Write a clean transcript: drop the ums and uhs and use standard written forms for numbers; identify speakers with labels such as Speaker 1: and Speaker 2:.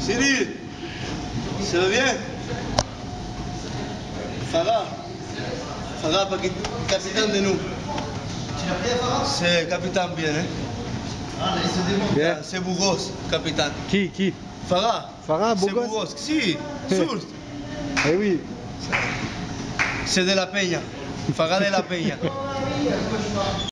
Speaker 1: Cyril, ça va bien? Farah, capitaine de nous.
Speaker 2: Tu l'as pris à Farah?
Speaker 1: C'est capitaine bien, hein?
Speaker 2: Ah, là, il se démonte.
Speaker 3: Bien.
Speaker 1: C'est Bougos, capitaine.
Speaker 3: Qui?
Speaker 1: Farah.
Speaker 3: Farah,
Speaker 1: C'est
Speaker 3: Bougos?
Speaker 1: Bougos. Si, Source.
Speaker 3: Eh oui.
Speaker 1: C'est de la Peña. Farah de la Peña.